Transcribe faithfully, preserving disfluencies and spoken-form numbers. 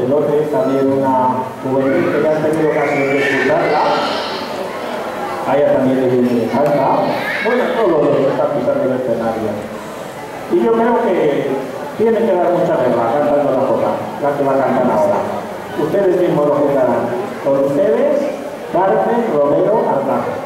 de lote, también una juvenil que ya han tenido ocasión de escucharla. A ella también le viene de salsa. Bueno, todos los que están pisando el escenario. Y yo creo que tiene que dar mucha guerra cantando la cosa, la que va a cantar ahora. Ustedes mismos lo juzgarán. Con ustedes, Carmen Romero Arnajo.